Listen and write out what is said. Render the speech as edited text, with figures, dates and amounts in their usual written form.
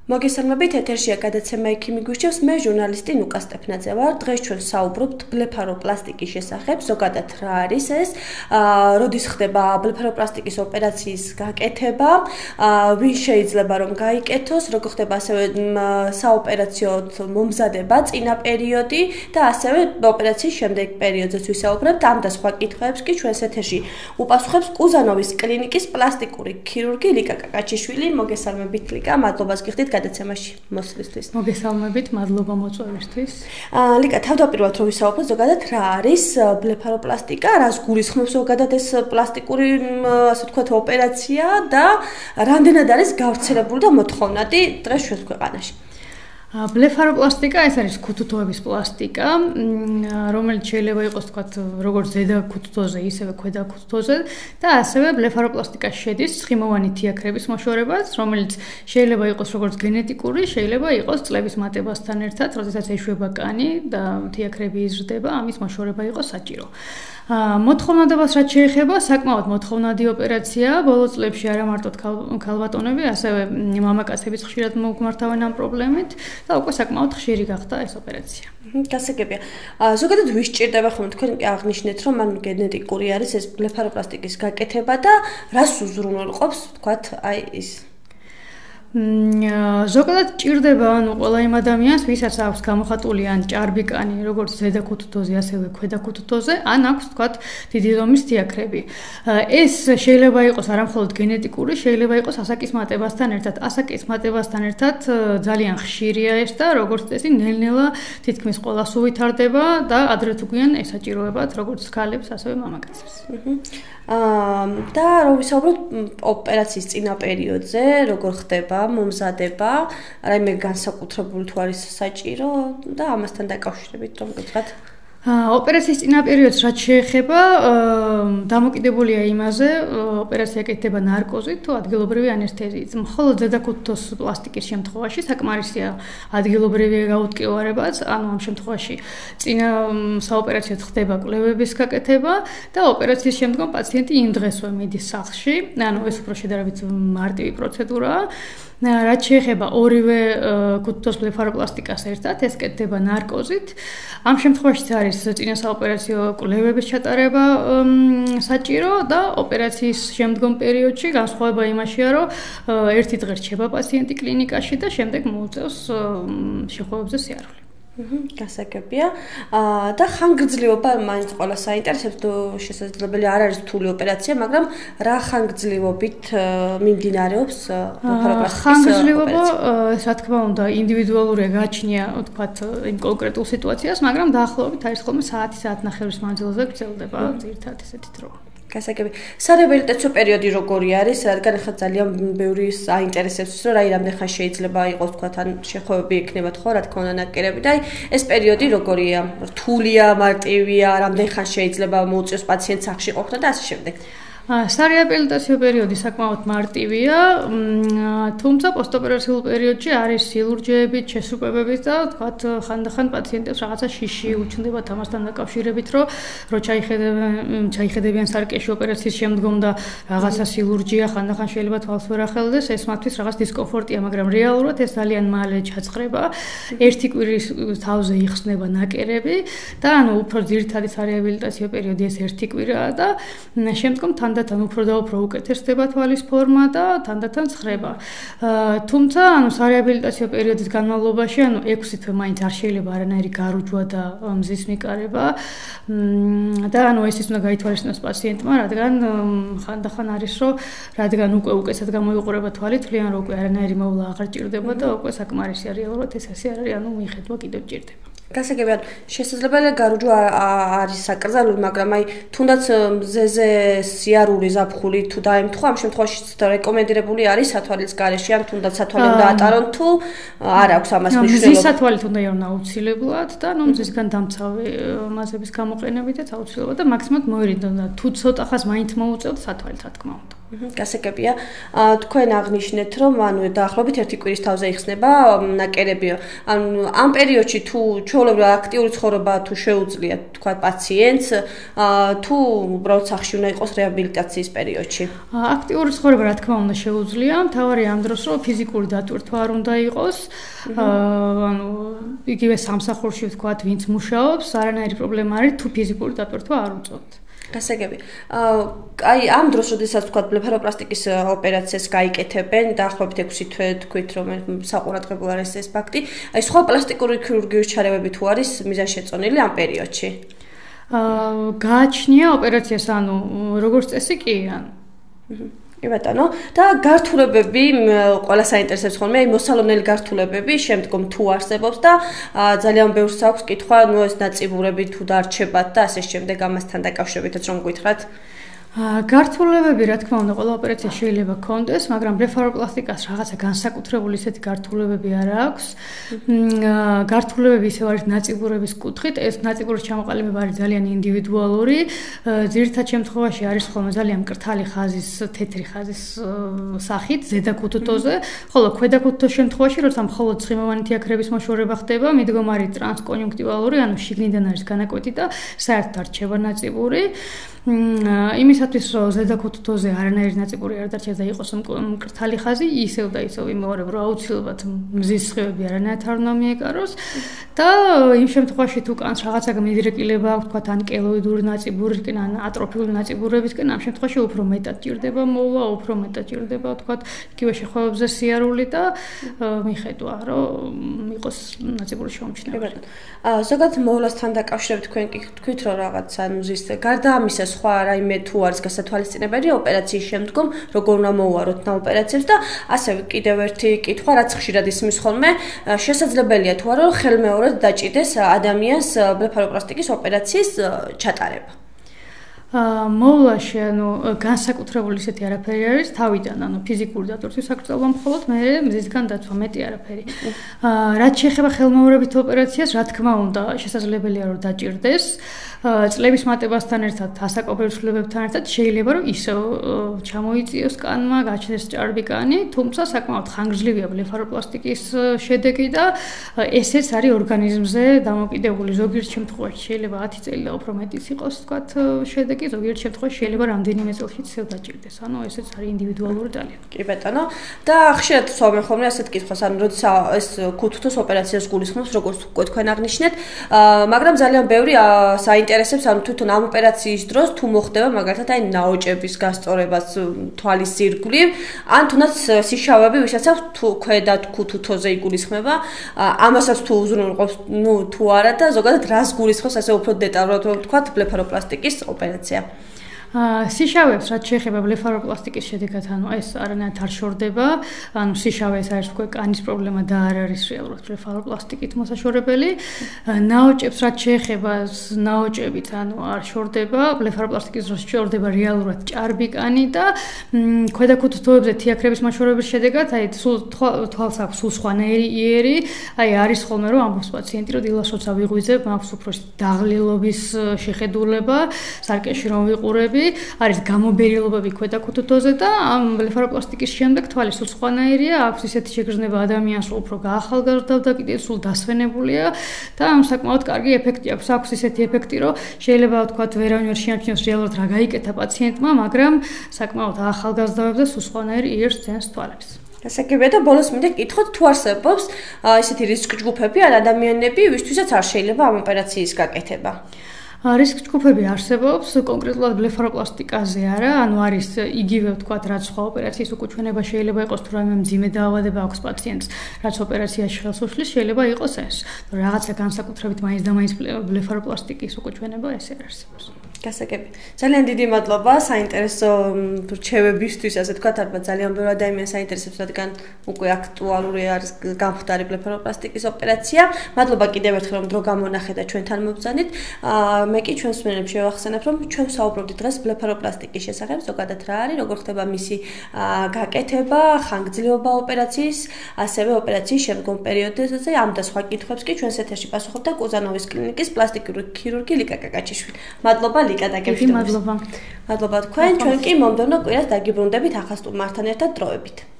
მოგესალმებით, ეთერშია გადაცემა იქიმი გვიჩევს, მე ჟურნალისტი ნუკა სტეფნაძე ვარ. დღეს ჩვენ საუბრობთ ბლეფაროპლასტიკის შესახებ, ზოგადად რა არის ეს, როდის ხდება ბლეფაროპლასტიკის ოპერაციის გაკეთება, ვინ შეიძლება რომ გაიკეთოს, როგორ ხდება ასევე საოპერაციო მომზადება, წინა პერიოდი და ასევე ოპერაციის შემდეგ პერიოდზეც ვისაუბრებთ. ამ და სხვა კითხვებს კი ჩვენს ეთერში უპასუხებს კუზანოვის კლინიკის პლასტიკური ქირურგი ლიკა კაკაჩიშვილი. მოგესალმებით ლიკა, მადლობას გიხდით გადაცემაში მოსვლისთვის. მოგესალმებით, მადლობა მოწვევისთვის. ლიკა, თავდაპირველად რომ ვისაუბროთ, ზოგადად რა არის ბლეფაროპლასტიკა, რას გულისხმობს ზოგადად ეს პლასტიკური, ასე ვთქვათ, ოპერაცია და რამდენად არის გავრცელებული და მოთხოვნადი დღეს ჩვენს ქვეყანაში? ბლეფაროპლასტიკა ეს არის ქუთუთოების პლასტიკა, რომელიც შეიძლება იყოს თქვათ როგორც ზედა ქუთუთოზე, ისევე ქვედა ქუთუთოზე და ასევე ბლეფაროპლასტიკაში შედის ცხიმოვანი თიაქრების მოშორებაც, რომელიც შეიძლება იყოს როგორც გენეტიკური, შეიძლება იყოს წლების მატებასთან ერთად, როდესაც ეშვება კანი და თიაქრები იზრდება, ამის მოშორება იყოს საჭირო. მოთხოვნადებას რაც შეეხება, საკმაოდ მოთხოვნადი ოპერაციაა. ბოლო წლებში არა მარტო ქალბატონები, ასევე მამაკაცებიც ხშირად მოგვმართავენ ამ პრობლემით და უკვე საკმაოდ ხშირი გახდა ეს ოპერაცია. გასაგებია. ზოგადად ვის სჭირდება ხომ თქვენ აღნიშნეთ, რომ მან გენეტიკური არის ეს ბლეფაროპლასტიკის გაკეთება და რას უზრუნველყოფს, თქვათ, აი ის ზოგადად ჭირდება ყველა იმ ადამიანს, ვისაც აქვს გამოხატული ან ჭარბი კანი, როგორც ზედა ქუთუთოზე, ასევე ქვედა ქუთუთოზე, ან აქვს თქვათ დიდი ზომის თიაქრები. ეს შეიძლება იყოს არამხოლოდ გენეტიკური, შეიძლება იყოს ასაკის მატებასთან ერთად. ასაკის მატებასთან ერთად ძალიან ხშირია ეს და როგორც წესი, ნელ-ნელა თითქმის ყველას უვითარდება და ადრე თუ გვიან ესაჭიროებათ როგორც ქალებს, ასევე მამაკაცებს. და რომ ვისაუბროთ ოპერაციის წინა პერიოდზე, როგორ ხდება მომზადება, რაიმე განსაკუთრებული თუ არის საჭირო და ამასთან დაკავშირებით რომ გითხრათ. ოპერაციის წინა პერიოდს რაც შეეხება, დამოკიდებულია იმაზე, ოპერაცია კეთდება ნარკოზით თუ ადგილობრივი ანესთეზიით. მხოლოდ ზედაქუთუთოს პლასტიკის შემთხვევაში საკმარისია ადგილობრივი გაუტკივარებაც, ანუ ამ შემთხვევაში წინა საოპერაციოდ ხდება კვლევების გაკეთება და ოპერაციის შემდგომ პაციენტი იმ დღესვე მიდის სახლში, ანუ ეს უფრო შედარებით მარტივი პროცედურაა. რაც შეეხება ორივე ქუთუთოს ბლეფაროპლასტიკას ერთად, ეს კეთდება ნარკოზით. ამ შემთხვევაშიც არის წინა საოპერაციო კვლევების ჩატარება საჭირო და ოპერაციის შემდგომ პერიოდში განსხვავება იმაშია, რომ ერთი დღე რჩება პაციენტი კლინიკაში და შემდეგ მოუწევს შეხვედრებზე სიარული. გასაგებია. და ხანგრძლივობა მაინც ყველა საინტერესებს, შესაძლებელი არ არის რთული ოპერაცია, მაგრამ რა ხანგრძლივობით მიმდინარეობს ბლეფაროპლასტიკის ხანგრძლივობა, რა თქმა უნდა, ინდივიდუალურია გააჩნია, თქვათ, იმ კონკრეტულ სიტუაციას, მაგრამ დაახლოებით არის ხოლმე საათი-საათნახევრის მანძილზე გრძელდება ძირითადად ესეთი დრო. გასაგები. სარეაბილიტაციო პერიოდი როგორი არის? რადგან ახლა ძალიან ბევრი აინტერესებს, რომ რამდენ ხანს შეიძლება იყოს, თქვათ, ან შეხვედრები ექნებათ ხო, რა თქმა უნდა, ნაკერები და ეს პერიოდი როგორია? რთულია, მარტივია, რამდენ ხანს შეიძლება მოუწიოს პაციენტს სახლში ყოფნა და ასე შემდეგ. სარეაბილიტაციო პერიოდი საკმაოდ მარტივია, თუმცა პოსტოპერაციულ პერიოდში არის სილურჯეებით, შესრულებებით და თქვათ ხანდახან პაციენტებს რაღაცა შიში უჩნდებათ ამასთან დაკავშირებით, რომ ჩაიხედებიან სარკეში ოპერაციის შემდგომ და რაღაცა სილურჯია, ხანდახან შეიძლება თვალს ვერ ახელდეს, ეს მათთვის რაღაც დისკომფორტია, მაგრამ რეალურად ეს ძალიან მალე ჩაწყრება. ერთი კვირის თავზე იხსნება ნაკერები და ანუ უფრო ძირითადი სარეაბილიტაციო პერიოდი ეს ერთი კვირაა და შემდგომ თანდათან უფრო და უფრო უკეთესდება თვალის ფორმა და თანდათან ცხრება. თუმცა, ანუ სარეაბილიტაციო პერიოდის განმავლობაში, ანუ 6 თვე მაინც არ შეიძლება არანაირი გარუჯვა და მზის მიყარება. და ანუ ეს ის უნდა გაითვალისწინოს პაციენტმა, რადგან ხანდახან არის, რომ რადგან უკვე უკეთესად გამოიყურება თვალი, თვლიან რომ უკვე არანაირი მოვლა აღარ ჭირდება და უკვე საკმარისია რეალურად ეს ასე არ არის, ანუ მიხედვა კიდევ ჭირდება. გასაგებია, შესაძლებელია გარუჯვა არის საკრძალული, მაგრამ აი თუნდაც მზეზე სიარული ზაფხული თუ დაემთხვა, ამ შემთხვევაში რეკომენდირებული არის სათვალის გარეშე, ან თუნდაც სათვალე უნდა ატარონ თუ არ აქვს ამას მნიშვნელობა. მზის სათვალით უნდა იყოს აუცილებლად და ნუ მზისგან დამცავი მასების გამოყენებითაც აუცილებლად და მაქსიმუმად მოერიდონ და თუ ცოტა ხანს მაინც მოუწევთ სათვალით, რა თქმა უნდა. გასაგებია. თქვენ აღნიშნეთ, რომ ანუ დაახლოებით 1 კვირის თავზე იხსნება ნაკერები. ანუ ამ პერიოდში თუ ჩვეულებრივ აქტიური ცხოვრება თუ შეუძლია, თქვა პაციენტს, თუ უბრალოდ სახლში უნდა იყოს რეაბილიტაციის პერიოდში. აქტიური ცხოვრება რა თქმა უნდა შეუძლია, მთავარი ამ დროს რომ ფიზიკური დატვირთვა არ უნდა იყოს. ანუ იგივე სამსახურში თქვა, ვინც მუშაობს, არანაირი პრობლემა არის თუ ფიზიკური დატვირთვა არ უწევთ. გასაგები. აი ამ დროს, როდესაც თქვა ბლეფაროპლასტიკის ოპერაციას გაიკეთებენ, დაახლოებით 6 თვე თქვით, რომ საყურადღებო არის ეს ფაქტი. აი სხვა პლასტიკური ქირურგიის ჩარევები თუ არის მიზანშეწონილი ამ პერიოდში? გააჩნია ოპერაციას, ანუ როგორც წესი კი, ანუ კი ბატონო, და გართულებები ყველა საინტერესებს ხოლმე, აი მოსალონელი გართულებები შემდგომ თუ არსებობს და ძალიან ბევრს აქვს კითხვა, ნუ ეს ნაწიბურები თუ დარჩებათ და ასე შემდეგ ამასთან დაკავშირებითაც რომ გითხრათ. გართულებები რა თქმა უნდა ყველა ოპერაცია შეიძლება გქონდეს, მაგრამ ბლეფაროპლასტიკას რაღაცა განსაკუთრებული ისეთი გართულებები არ აქვს. გართულებები ისევ არის ნაწიბურების კუთხით, ეს ნაწიბურის ჩამოყალიბება არის ძალიან ინდივიდუალური. ძირითად შემთხვევაში არის ხოლმე ძალიან მკრთალი ხაზის, თეთრი ხაზის სახით, ზედაკუთუთოზე, ხოლო ქვედაკუთუთოს შემთხვევაში, როცა მხოლოდ ცხიმოვანი თიაქრების მოშორება ხდება, მიდგომარი ტრანსკონიუნქტივალური, ანუ შიგნიდან არის განაკვეთი და საერთოდ არ რჩება ნაწიბური. იმისათვის რომ ზედაკუთუთოზე არანაირი ნაწიბური არ დარჩეს და იყოს მკრთალი ხაზი, ისევ და ისევ იმეორებ რომ აუცილებლად მზის სხივები არანაირად არ უნდა მიეკაროს და იმ შემთხვევაში თუ კანს რაღაცა მიდირეკილება აქვს, თქვათ ან კელოიდური ნაწიბურისკენ, ან ატროფიული ნაწიბურებისკენ, ამ შემთხვევაში უფრო მეტად ჭირდება მოვლა, უფრო მეტად ჭირდება, თქვათ, იგივე შეხვევებზე სიარული და მიხედვა, რომ იყოს ნაწიბური შეუმჩნეველი. ზოგადად მოვლასთან დაკავშირებით თქვენ კი თქვით რომ რაღაცა მზის გარდა ამისა სხვა რაიმე თუ არის გასათვალისწინებელი ოპერაციის შემდგომ როგორ უნდა მოუაროთ ამ ოპერაციებს და ასევე კიდევ ერთი კითხვა რაც ხშირად ისმის ხოლმე შესაძლებელია თუ არა ხელმეორედ დაჭიდეს ადამიანს ბლეფაროპლასტიკის ოპერაციის ჩატარება. მოვლაში ანუ განსაკუთრებული ისეთი არაფერი არის თავიდან, ანუ ფიზიკური დატვირთვის აკრძალვა მხოლოდ, მე მზისგან დაცვა მეტი არაფერი. რაც შეეხება ხელმეორებით ოპერაციას, რა თქმა უნდა, შესაძლებელია რომ დაჭირდეს. წლების მატებასთან ერთად, ასაკობრივ ცვლილებებთან ერთად შეიძლება რომ ისევ ჩამოიწიოს კანმა, გაჩნდეს ჭარბი თუმცა საკმაოდ ხანგრძლივია ბლეფაროპლასტიკის შედეგი და ესეც არის ორგანიზმზე დამოკიდებული. ზოგიერთ შემთხვევაში შეიძლება 10 წელი და უფრო მეტიც იყოს, თქვათ, შედეგი, ზოგიერთ შემთხვევაში შეიძლება რამდენიმე წელშიც ისევ დაჭირდეს. ანუ ესეც არის ინდივიდუალური ძალიან. კი ბატონო. და ხშირად ვსვამენ ხოლმე ასეთ კითხვას, ანუ როცა ეს ქუთუთოს ოპერაციას გულისხმობს, როგორც უკვე თქვენ აღნიშნეთ, მაგრამ ძალიან ბევრი საინტერესებს, ანუ თვითონ ამ ოპერაციის დროს თუ მოხდება მაგალითად აი ნაოჭების გასწორებას თვალის ირგვლივ, ან თუნდაც სიშავები, ვისაც აქვს თუ ქვედა ქუთუთოზე იგულისხმება, ამასაც თუ უზრუნველყოფს, ნუ თუ არა და ზოგადად რას გულისხმობს ასე უფრო დეტალურად ვთქვათ ბლეფაროპლასტიკის ოპერაცია. სიშავებს რაც შეეხება ბლეფაროპლასტიკის შედეგად, ანუ ეს არანაირად არ შორდება, ანუ სიშავე ეს არის უკვე კანის პრობლემა და არ არის რეალურად ბლეფაროპლასტიკით მოსაშორებელი. ნაოჭებს რაც შეეხება, ნაოჭებით ანუ არ შორდება, ბლეფაროპლასტიკის დროს შორდება რეალურად ჭარბი კანი და ქვედაკუთუთოებზე თიაქრების მოშორების შედეგად, აი თვალს აქვს სულ სხვანაირი იერი, აი არის ხოლმე რომ ამბობს პაციენტი, რომ დილას როცა ვიღვიძებ, მაქვს უფრო დაღლილობის შეხედულება, სარკეში რომ ვიყურები, არის გამობერილობები ქვედაკუთუთოზე და ამ ბლეფაროპლასტიკის შემდეგ თვალი სულ სხვანაირია, აქვს ისეთი შეგრძნება ადამიანს, უფრო გაახალგაზრდა და კიდევ სულ დასვენებულია და ამ საკმაოდ კარგი ეფექტი აქვს. აქვს ისეთი ეფექტი, რომ შეიძლება ვთქვათ, ვერავინ ვერ შეამჩნიოს რეალურად რა გაიკეთა პაციენტმა, მაგრამ საკმაოდ ახალგაზრდავებს და სულ სხვანაირი იერს ძენს თვალებს. გასაგებია და ბოლოს მინდა გითხოთ, თუ არსებობს ისეთი რისკ ჯგუფები ან ადამიანები, ვისთვისაც არ შეიძლება ამ ოპერაციის გაკეთება. რისკ ჯგუფები არსებობს, კონკრეტულად ბლეფაროპლასტიკაზე არა, ანუ არის იგივე ვთქვათ, რაც სხვა ოპერაციის უკუჩვენება შეიძლება იყოს, თუ რაიმე მძიმე დაავადება აქვს პაციენტს, რაც ოპერაციაში ხელს უშლის, შეიძლება იყოს ეს. რაღაცა განსაკუთრებით მაინც და მაინც ბლეფაროპლასტიკის უკუჩვენება ესე არ არსებობს. გასაგები. ძალიან დიდი მადლობა საინტერესო რჩევებისთვის, ასე ვთქვათ, ალბათ ძალიან ბევრი ადამიანს საინტერესებს, რადგან უკვე აქტუალური არის გამხდარი ბლეფაროპლასტიკის ოპერაცია. მადლობა კიდევ ერთხელ, რომ დრო გამონახეთ და ჩვენთან მობრძანით. მე კი ჩვენს მსმენელებს შევახსენებ, რომ ჩვენ ვსაუბრობდით დღეს ბლეფაროპლასტიკის შესახებ, ზოგადად რა არის, როგორ ხდება მისი გაკეთება, ხანგრძლივობა ოპერაციის, ასევე ოპერაციის შემდგომ პერიოდებზე. ამ და სხვა კითხვებს კი ჩვენს ეთერში პასუხობდა კუზანოვის კლინიკის პლასტიკური ქირურგი ლიკა კაკაჩიშვილი. მადლობა ლიკა დაგემშვიდობებს. მადლობა. მადლობა თქვენ, ჩვენ კი მომდევნო კვირას დაგიბრუნდებით ახალ სტუმართან ერთად დროებით.